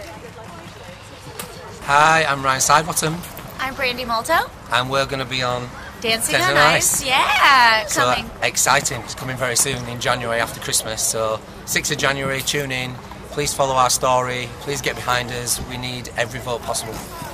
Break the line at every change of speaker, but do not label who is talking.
Hi, I'm Ryan Sidebottom.
I'm Brandee Malto.
And we're going to be on
Dancing on Ice. Yeah, coming.
So exciting. It's coming very soon in January after Christmas. So 6th of January, tune in. Please follow our story. Please get behind us. We need every vote possible.